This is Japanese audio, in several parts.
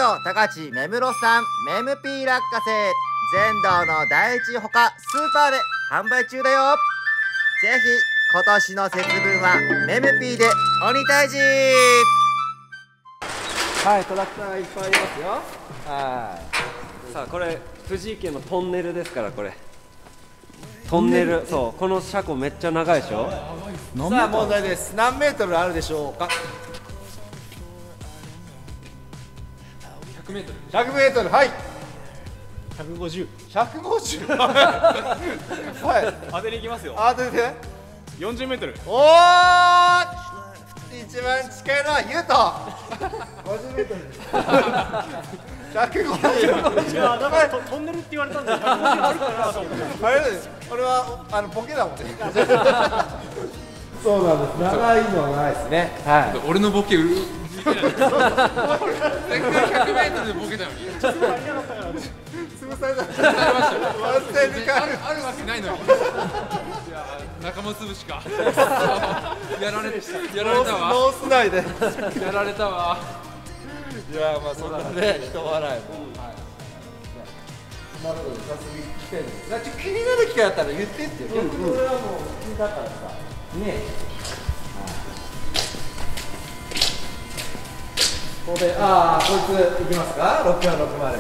ド高知目室さんメムピー落花生全道の第一ほかスーパーで販売中だよ。ぜひ今年の節分はメムピーで鬼退治。はい、トラクターがいっぱいありますよ。はい。 さあこれ藤井家のトンネルですから、これトンネル、そうこの車庫めっちゃ長いでしょ。 さあ問題です。何メートルあるでしょうか。 100メートル。 100メートル、はい。 150。 150。はい。 当てに行きますよ。 当てて。 40メートル。 おー、一番近いのはユウト。50メートル。150。 いやだからトンネルって言われたんで150あるかなと思って。 あれです。これはボケだもんね。そうなんです。長いのはないですね。はい。 俺のボケせっかく100メートルでボケたのに潰された。 あるわけないのに仲間潰しかやられたわ。 ノース内でやられたわ。 いやまあそんなね、人笑いも。なるほど、早速聞きたいんです。ちょっと気になる機会あったら言ってってよ。逆に俺はもう聞いたからさ。ね。ここで、こいついきますか。6460。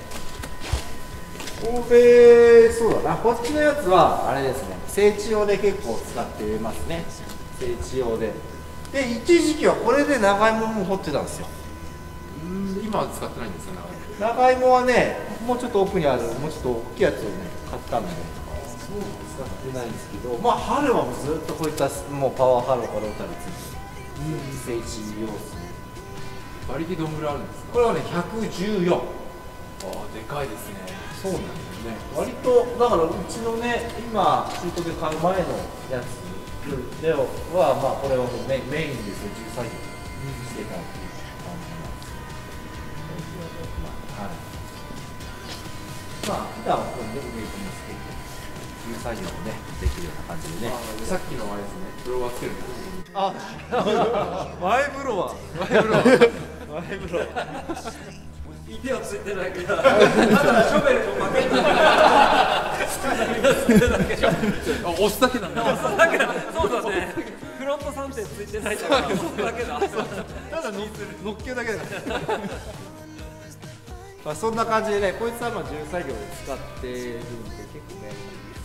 欧米、そうだな。こっちのやつはあれですね。整地用で結構使ってますね。整地用で。で、一時期はこれで長芋も掘ってたんですよ。 今は使ってないんですよね。 長芋はね、もうちょっと奥にある、もうちょっと大きいやつをね、買ったんで、使ってないんですけど、まあ春はもうずっとこういったもうパワーハローかロータリーついてる、整地用ですね。 馬力どんぐらいあるんですか。 これはね、114。 ああ、でかいですね。 そうなんですね。割と、だからうちのね、今、中古で買う前のやつでは、まあこれはもうメインですよ、重作業してたっていう感じなんですよ。はい。まあ、普段はこれでもメイクもつけて、重作業もね、できるような感じでね。 さっきのあれですね、ブロワーつけるんです。 前風呂は前風呂。 前風呂手をついてないけど、ただショベルとバケツ押すだけなんだ。 そうだね。フロント3点ついてないから押すだけだ。 ただ乗っけるだけだまあそんな感じでね、こいつはまあ重作業で使ってるんで結構ね、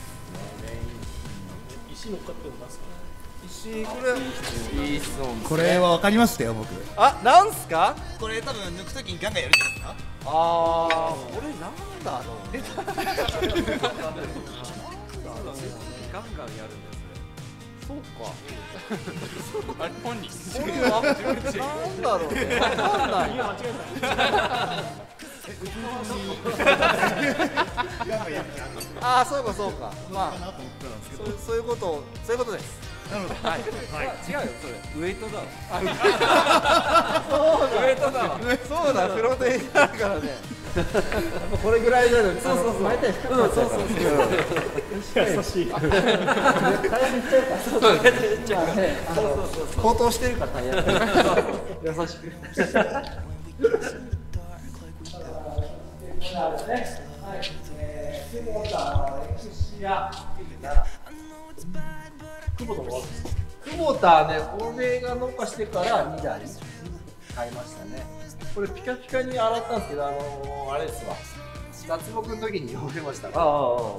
石乗っかってますか。 石、これいい質問ですね。 これは分かりましたよ、僕。 なんすか。 これ多分抜くときにガンガンやるじゃないですか。 これなんだろうね。 ガンガンやるんですね。 そうか。 あれ本人。 なんだろうね。わかんない。そうかそうか。まあそういうことです。 はい、違うよ、それウエイトだわ。ウエイトだわ。 そうだ、フロントエンあるからね。これぐらいなのに、そう大体深くなっちゃうから。優しい。高騰してるからタイヤ。優しく。クボタね、これが納してから2台買いましたね。これピカピカに洗ったんですけど、あれですわ。脱木の時に汚れましたから。こ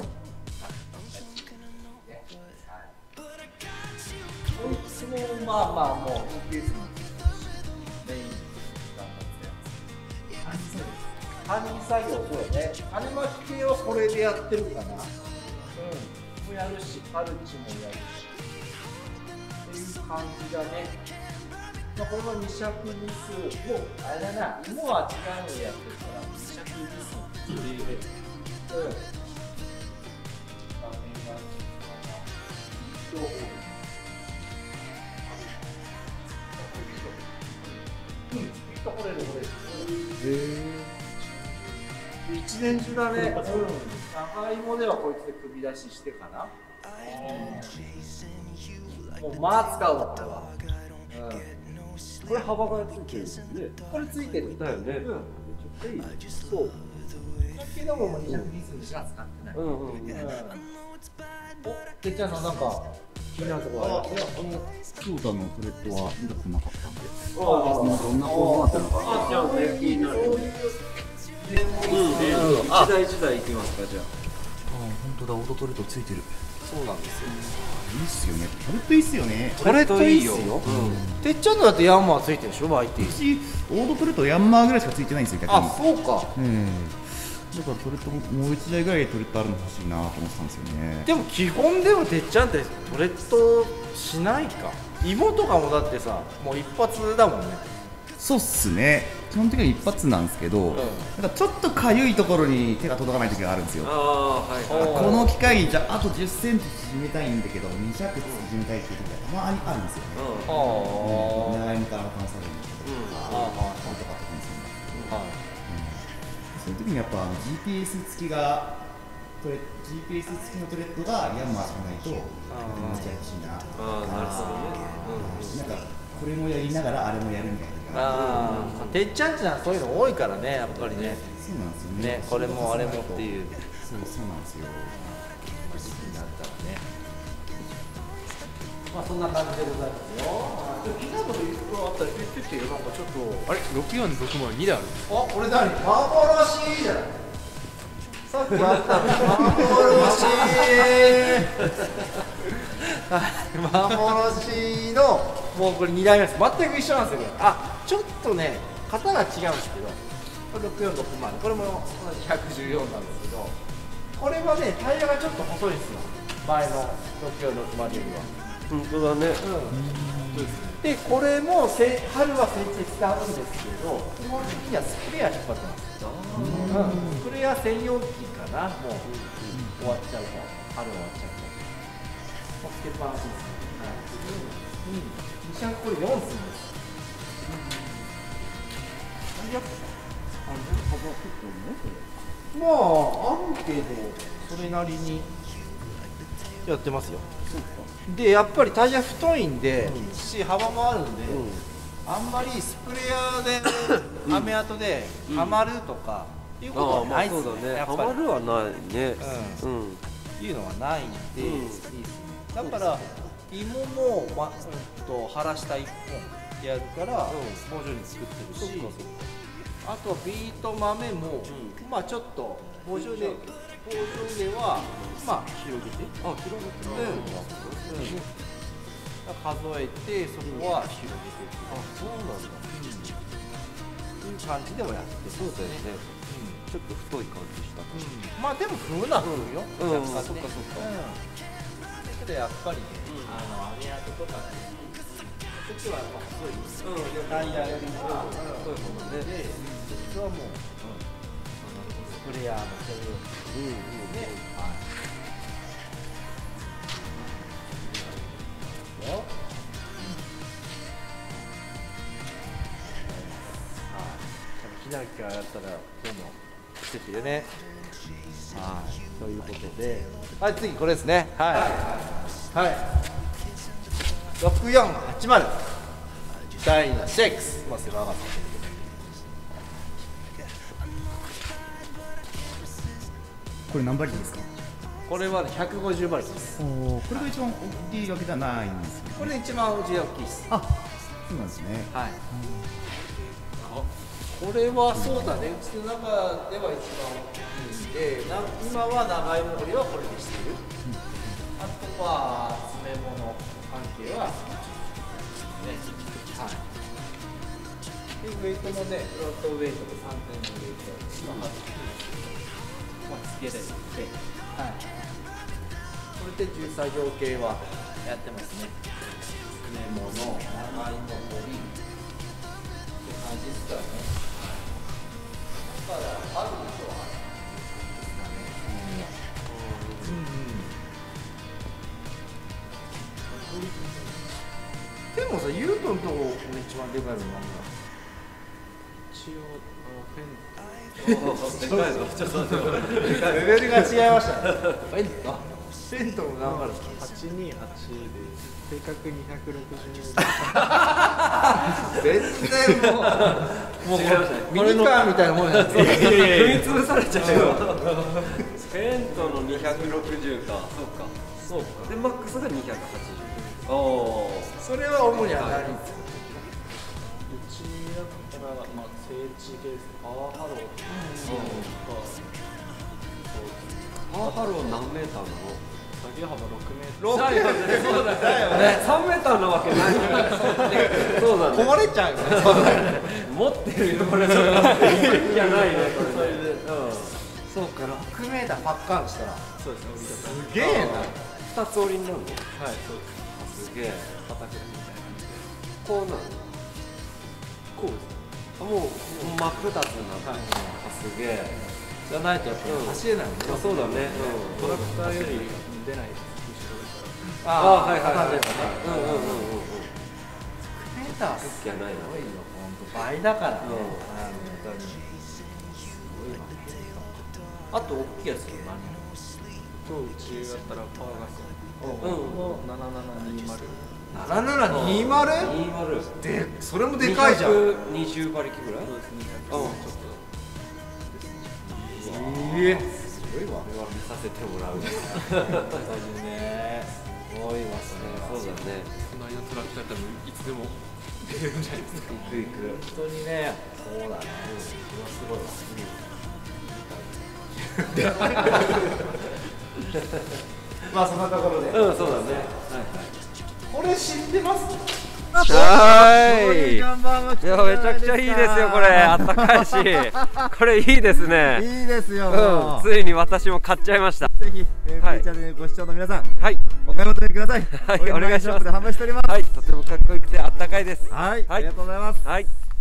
いつもまあまあもう GPS のメイン頑張って管理作業、そうだね。種まき系はこれでやってるかな。もやるし、カルチもやるし。っていう感じだね。まあ、これは2尺2数、もうあれだな、芋は違うのやってるから、2尺2数っていう。これ一年中だね。長芋ではこいつで首出ししてかな。もうまあ使うわこれは。これ幅がついてるんで。これついてる。 だよね。 そうけども200リスンしか使ってない。てっちゃんさんなんか気になるところあります？ 京都のトレッドは見たことなかったんで、 どんな構造になってるのか。 じゃあね、気になる。一台一台いきますか、じゃあ。 本当だ、オートトレッドついてる。 そうなんですよ。 いいっすよね。トレッドいいっすよね。 トレッドいいっすよ。てっちゃんのだってヤンマーついてるでしょ、YT。 私オートトレッドヤンマーぐらいしかついてないんですよ、逆に。 あ、そうか。 だからトレッドもう一台ぐらいトレッドあるの欲しいなと思ってたんですよね。 でも基本でもてっちゃんってトレッドしないか。妹がもだってさ、もう一発だもんね。 そうっすね。基本的には一発なんですけど、なんかちょっとかゆいところに手が届かない時があるんですよ。この機会にじゃああと10センチ縮めたいんだけど200縮めたいっていう時がたまにあるんですよね。長い目から離されるとか特にそうなんですけど、そういう時にやっぱGPS 付きがGPS 付きのトレッドがヤンマーしかないと持ちやすいな。なんかこれもやりながらあれもやるみたいな。 てっちゃんちゃんそういうの多いからね、やっぱりね。 そうなんですよね。 ね、これもあれもっていう。 そうなんですよ。 時期になったらね。まあそんな感じでございますよ。気になることあったら言ってよ。なんかちょっとあれ6460万2台ある。 あ、これ何？幻じゃない。さっきあった幻。幻のもうこれ2台目です。全く一緒なんですよ。あ、ちょっとね型が違うんですけど、これ6460万、これも同じ114なんですけど、これはねタイヤがちょっと細いんですよ。前の6460よりは。 本当だね。 でこれも春は設置してあるんですけど、基本的にはスプレー引っ張ってます。スプレー専用機かな、もう終わっちゃうと、春終わっちゃうと。つけっぱなしですね。西これ4寸です。まあ、あるけど、それなりにやってますよ。で、やっぱりタイヤ太いんで、幅もあるんで、あんまりスプレーヤーで雨跡ではまるとかいうことはないですね。 はまるはないね。 いうのはないんで、いいですね。だから芋も晴らした1本やるから工場に作ってるし、あとはビート豆もまあちょっと工場ではまあ広げて、数えてそこは広げていく。そうなんだ。いう感じでもやってる。そうだよね。 ちょっと太い感じした。 まあでも風な風よ。そっか。でやっぱりね、網跡とかね、時はやっぱ細い。タイヤよりも太いもので、それはもうスプレーヤーの専用機ね。ひなきからやったら今日も来ててね。ということで、次これですね。6480ダイナ6、まあ狭かった。 これ何馬力ですか？ これは150馬力です。 これが一番大きいわけではないんですよね。 これ一番うちで大きいです。 そうなんですね。 これはそうだね、うちの中では一番大きいんで、今は長い森はこれでしてる。あとは詰め物関係はね。でウェイトもね、フロントウェイトと3点のウェイトつけれて、これで重作業系はやってますね。詰め物、長いの森って感じですからね。だからある人はでもさ、ユートのとこ一番でかいのなんだ。一応フェント。レベルが違いましたね。フェント。 テントも頑張る。 828で正確260 絶対もう違いましたね。 ミニカーみたいなもんやつ。 踏み潰されちゃうよ。テントの260か。そうか。でマックスが280。おお。 それは主には何？ うちだったら、まあ、聖地ゲース、パワーハローとか、 パワーハロー何メーターなの？ 下げ幅6メートル。 そうだよね。3メーターなわけないよね。そうだね。 壊れちゃうよね。 持ってるよこれ。じゃないねこれね。 そうか、6メーターパッカンしたらそうですね、折りたたみ。 すげえな。 2つ折りになるの？ はい、そうです。 すげえ。 バタフライみたいな感じで。 こうなるの？ こうですね。 あ、もう真っ二つになった。あ、すげえ。 じゃないとやっぱり走れないもんね。 あ、そうだね。 トラクターより出ないです、後ろだから。 あ、はいはいはい。 畳んでたね。6メーターすじゃないな。 ごいよ、本当倍だからね。 うん本当に。すごいわ。あと大きいやつ何？ とうちだったらパワーガスうん。 の7720。 7720？ 20。 で、それもでかいじゃん。 220馬力ぐらい？ そうですね、 うんちょっと。 すごいわ。 これは見させてもらう。 本当にね。すごいわ、それは。 そうだね。 隣のトラクター多分いつでも出るんじゃないですか。 行く行く。 本当にね、そうだね。それはすごいわ。まあそんなところで。 うん、そうだね。 これ知ってます？ はい。い看板は来てや、めちゃくちゃいいですよ、これ。あったかいし。これいいですね。 いいですよ。 うん、ついに私も買っちゃいました。 ぜひ、 はいチャンネルご視聴の皆さん、 はい。 お買い求めください。 はいお願いしますオンラインショップで販売しております。 はい、とてもかっこよくてあったかいです。 はい、 はいありがとうございます。 はい。